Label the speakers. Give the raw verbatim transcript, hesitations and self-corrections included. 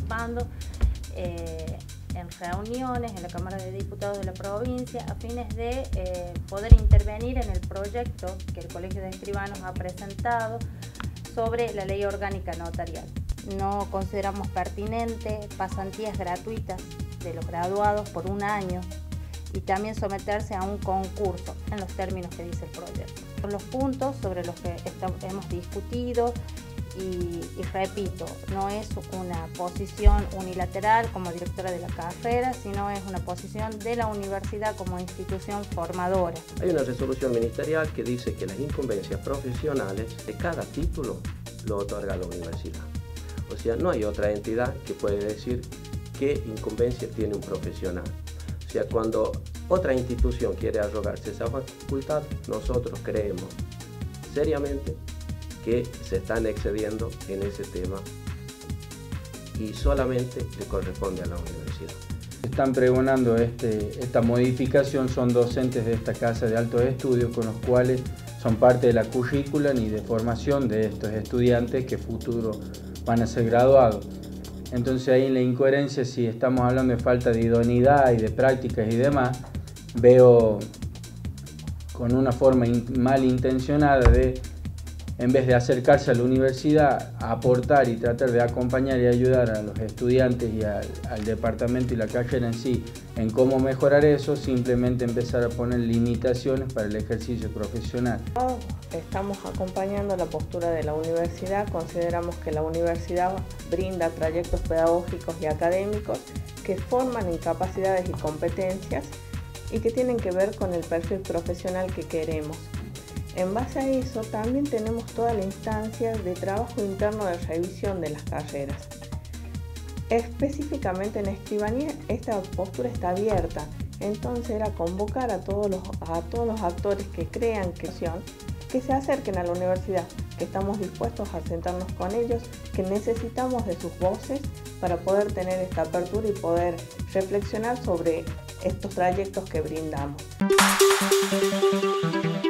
Speaker 1: participando eh, en reuniones en la Cámara de Diputados de la provincia a fines de eh, poder intervenir en el proyecto que el Colegio de Escribanos ha presentado sobre la Ley Orgánica Notarial. No consideramos pertinente pasantías gratuitas de los graduados por un año y también someterse a un concurso en los términos que dice el proyecto. Son los puntos sobre los que estamos, hemos discutido y, y repito, no es una posición unilateral como directora de la carrera, sino es una posición de la universidad como institución formadora.
Speaker 2: Hay una resolución ministerial que dice que las incumbencias profesionales de cada título lo otorga la universidad. O sea, no hay otra entidad que puede decir qué incumbencia tiene un profesional. O sea, cuando otra institución quiere arrogarse esa facultad, nosotros creemos seriamente que se están excediendo en ese tema y solamente le corresponde a la universidad.
Speaker 3: Están pregonando este, esta modificación, son docentes de esta casa de altos estudios con los cuales son parte de la currícula y de formación de estos estudiantes que futuro van a ser graduados. Entonces ahí en la incoherencia, si estamos hablando de falta de idoneidad y de prácticas y demás, veo con una forma malintencionada de, en vez de acercarse a la universidad, a aportar y tratar de acompañar y ayudar a los estudiantes y al, al departamento y la carrera en sí en cómo mejorar eso, simplemente empezar a poner limitaciones para el ejercicio profesional.
Speaker 4: Estamos acompañando la postura de la universidad. Consideramos que la universidad brinda trayectos pedagógicos y académicos que forman en capacidades y competencias y que tienen que ver con el perfil profesional que queremos. En base a eso también tenemos toda la instancia de trabajo interno de revisión de las carreras. Específicamente en escribanía esta postura está abierta, entonces era convocar a todos los, a todos los actores que crean que que se acerquen a la universidad, que estamos dispuestos a sentarnos con ellos, que necesitamos de sus voces para poder tener esta apertura y poder reflexionar sobre estos trayectos que brindamos.